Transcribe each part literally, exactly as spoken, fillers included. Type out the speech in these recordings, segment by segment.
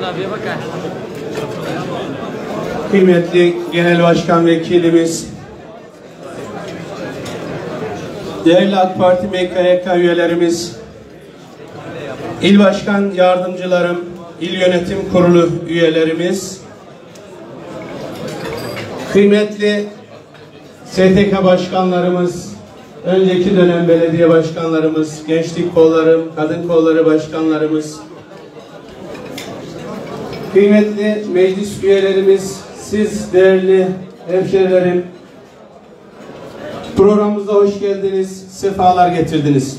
Kıymetli Genel Başkan Vekilimiz, değerli AK Parti M K Y K üyelerimiz, İl Başkan Yardımcılarım, İl Yönetim Kurulu üyelerimiz, kıymetli S T K başkanlarımız, önceki dönem belediye başkanlarımız, gençlik kolları, kadın kolları başkanlarımız, kıymetli meclis üyelerimiz, siz değerli hemşehrilerim, programımıza hoş geldiniz, sefalar getirdiniz.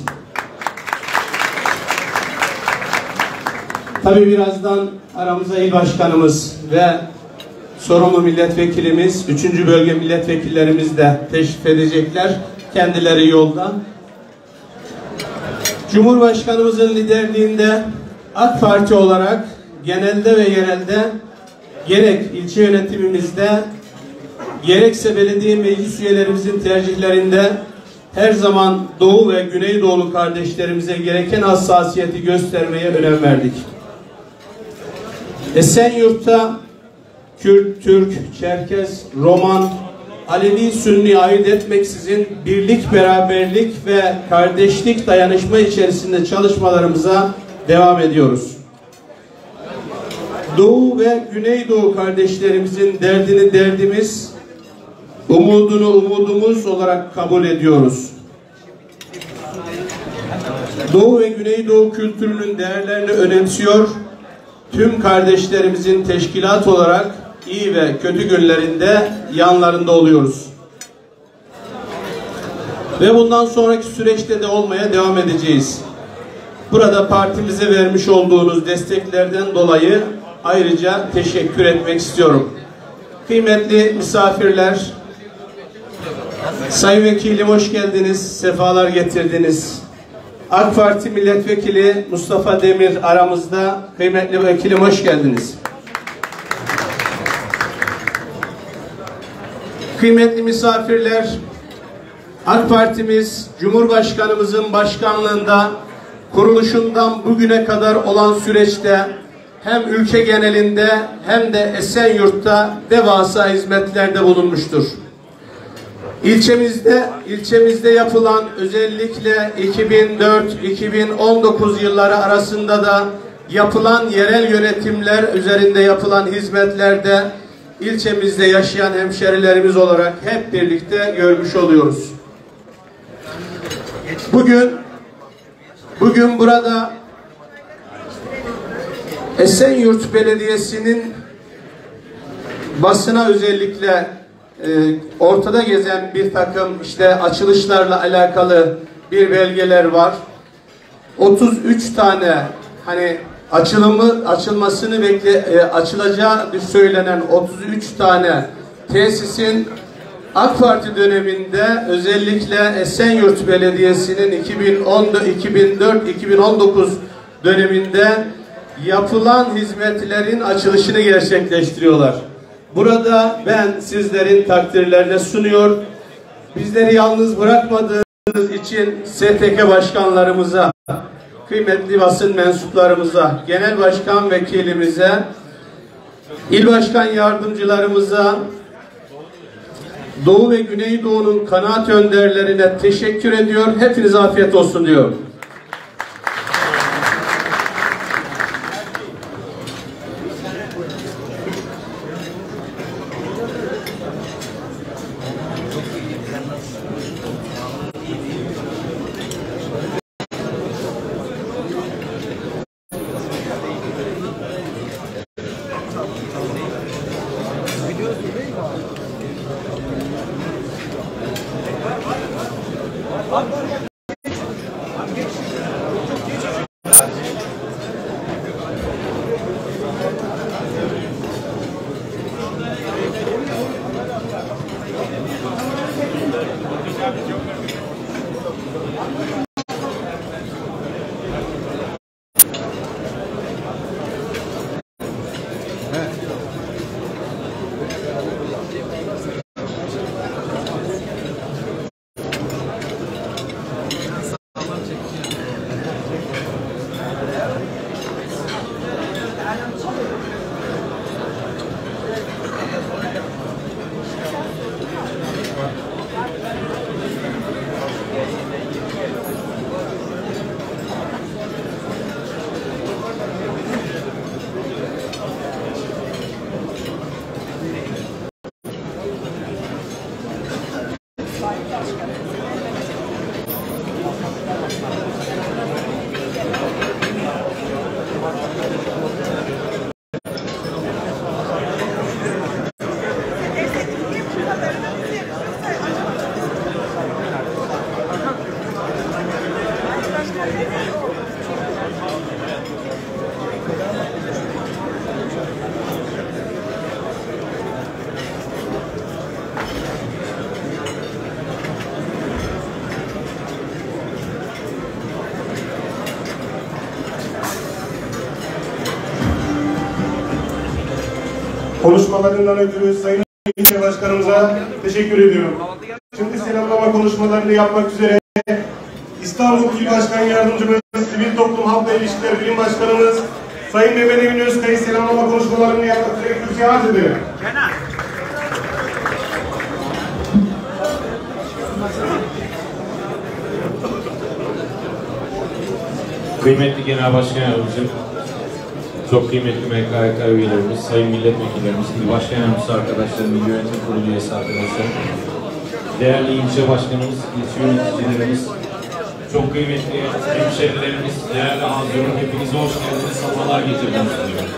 Tabii birazdan aramıza il başkanımız ve sorumlu milletvekilimiz, üçüncü bölge milletvekillerimiz de teşrif edecekler. Kendileri yolda. Cumhurbaşkanımızın liderliğinde AK Parti olarak genelde ve yerelde gerek ilçe yönetimimizde gerekse belediye meclis üyelerimizin tercihlerinde her zaman Doğu ve Güneydoğulu kardeşlerimize gereken hassasiyeti göstermeye önem verdik. Esenyurt'ta Kürt, Türk, Çerkez, Roman, Alevi, Sünni ayırt etmeksizin birlik, beraberlik ve kardeşlik dayanışma içerisinde çalışmalarımıza devam ediyoruz. Doğu ve Güneydoğu kardeşlerimizin derdini derdimiz, umudunu umudumuz olarak kabul ediyoruz. Doğu ve Güneydoğu kültürünün değerlerini önemsiyor, tüm kardeşlerimizin teşkilat olarak iyi ve kötü günlerinde yanlarında oluyoruz. Ve bundan sonraki süreçte de olmaya devam edeceğiz. Burada partimize vermiş olduğunuz desteklerden dolayı ayrıca teşekkür etmek istiyorum. Kıymetli misafirler, Sayın Vekilim hoş geldiniz, sefalar getirdiniz. AK Parti Milletvekili Mustafa Demir aramızda. Kıymetli vekilim hoş geldiniz. Kıymetli misafirler, AK Partimiz Cumhurbaşkanımızın başkanlığında kuruluşundan bugüne kadar olan süreçte hem ülke genelinde hem de Esenyurt'ta devasa hizmetlerde bulunmuştur. İlçemizde, ilçemizde yapılan özellikle iki bin dört iki bin on dokuz yılları arasında da yapılan yerel yönetimler üzerinde yapılan hizmetlerde ilçemizde yaşayan hemşerilerimiz olarak hep birlikte görmüş oluyoruz. Bugün bugün burada Esenyurt Belediyesi'nin basına özellikle e, ortada gezen bir takım işte açılışlarla alakalı bir belgeler var. otuz üç tane hani açılımı açılmasını bekle e, açılacağı bir söylenen otuz üç tane tesisin AK Parti döneminde özellikle Esenyurt Belediyesi'nin iki bin on iki bin dört iki bin on dokuz döneminde yapılan hizmetlerin açılışını gerçekleştiriyorlar. Burada ben sizlerin takdirlerine sunuyor. Bizleri yalnız bırakmadığınız için S T K başkanlarımıza, kıymetli basın mensuplarımıza, genel başkan vekilimize, il başkan yardımcılarımıza, Doğu ve Güneydoğu'nun kanaat önderlerine teşekkür ediyor. Hepinize afiyet olsun diyor. Abi konuşmalarından ötürü Sayın İlçe Başkanımıza teşekkür ediyorum. Şimdi selamlama konuşmalarını yapmak üzere İstanbul İl Başkan Yardımcımız, Sivil Toplum Halkla İlişkiler Birim Başkanımız Sayın Mehmet Emin Özkay'ı selamlama konuşmalarını yapmak üzere kürsüye arz ederim. Kıymetli Genel Başkan Yardımcım, çok kıymetli M K Y K üyelerimiz, sayın milletvekillerimiz, il başkan yardımcısı arkadaşlarım, il yönetim kurulu üyesi arkadaşlarım, değerli ilçe başkanımız, ilçe yöneticilerimiz, çok kıymetli hemşehrilerimiz, değerli hazırım, hepinize hoş geldiniz, sabahlar getirdiniz diyorum.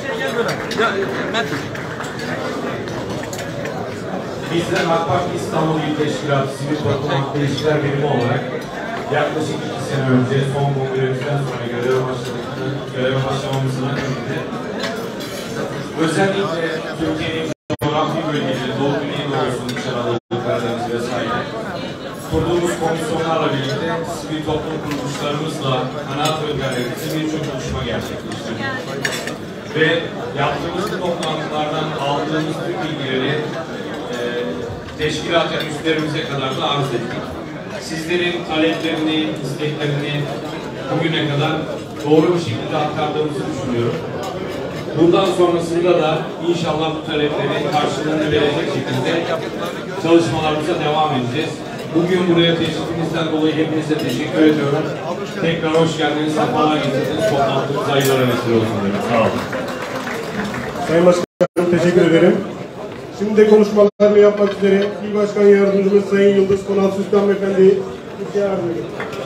Bizler AK Parti İstanbul İl Teşkilatı Sivil Toplum Halkla İlişkiler Birimi olarak yaklaşık iki sene önce son kongremizden sonra göreve başladıklarını, göreve başlamamızın akabinde özellikle Türkiye'nin coğrafi bölgeleri, Doğu Güneydoğu'su, İç Anadolu, Karadeniz vesaire kurduğumuz komisyonlarla birlikte sivil toplum kuruluşlarımızla, kanaat önderlerimizle birçok buluşma gerçekleştirdik. Ve yaptığımız toplantılardan aldığımız tüm bilgileri e, teşkilaten üstlerimize kadar da arz ettik. Sizlerin taleplerini, isteklerini bugüne kadar doğru bir şekilde aktardığımızı düşünüyorum. Bundan sonrasında da inşallah bu taleplerin karşılığını verecek şekilde çalışmalarımıza devam edeceğiz. Bugün buraya teşrifinizden dolayı hepinize teşekkür ediyorum. Tekrar hoş geldiniz, sefalar getirdiniz. Toplantımız hayırlara vesile olsun diyorum. Sağ olun. Sayın Başkanım teşekkür ederim. Şimdi de konuşmalarını yapmak üzere İl Başkan Yardımcımız Sayın Yıldız Konal Süstan Efendi'yi kürsüye arz ediyorum.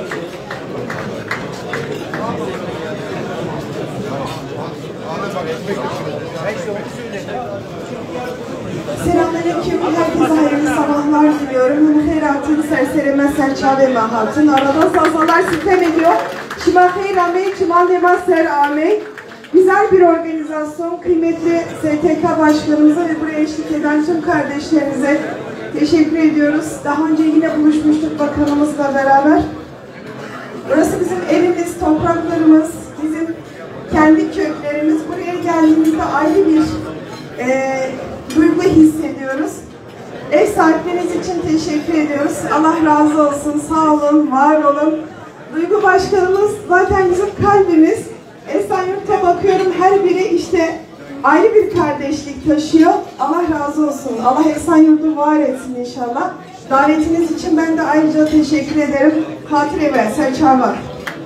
Selamünaleyküm. Herkese hayırlı sabahlar diliyorum. Hayratın serserime serçave mahatın. Arada sazlalar sitem ediyor. Şima hayramey, çiman deman ser amey. Güzel bir organizasyon. Kıymetli S T K başkanımıza ve buraya eşlik eden tüm kardeşlerimize teşekkür ediyoruz. Daha önce yine buluşmuştuk bakanımızla beraber. Burası bizim evimiz, topraklarımız, bizim kendi köklerimiz. Buraya geldiğimizde ayrı bir e, duygu hissediyoruz. Ev sahipleriniz için teşekkür ediyoruz. Allah razı olsun, sağ olun, var olun. Duygu başkanımız zaten bizim kalbimiz. Esenyurt'a bakıyorum, her biri işte ayrı bir kardeşlik taşıyor. Allah razı olsun. Allah Esenyurt'u var etsin inşallah. Davetiniz için ben de ayrıca teşekkür ederim. Hatire ve serçava.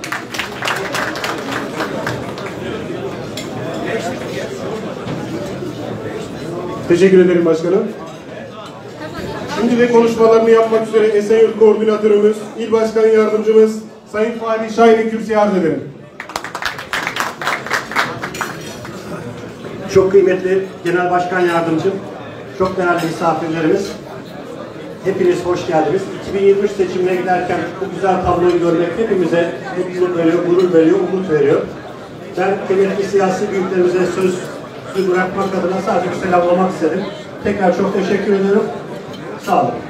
Teşekkür ederim başkanım. Şimdi de konuşmalarını yapmak üzere Esenyurt Koordinatörümüz, İl Başkan Yardımcımız Sayın Fatih Şahin'i kürsüye arz ederim. Çok kıymetli Genel Başkan Yardımcım, çok değerli misafirlerimiz, hepiniz hoş geldiniz. iki bin yirmi üç seçimine giderken bu güzel tabloyu görmek hepimize mutluluk veriyor, gurur veriyor, umut veriyor. Ben kıymetli siyasi büyüklerimize söz, söz bırakmak adına sadece selamlamak istedim. Tekrar çok teşekkür ediyorum. Sağ olun.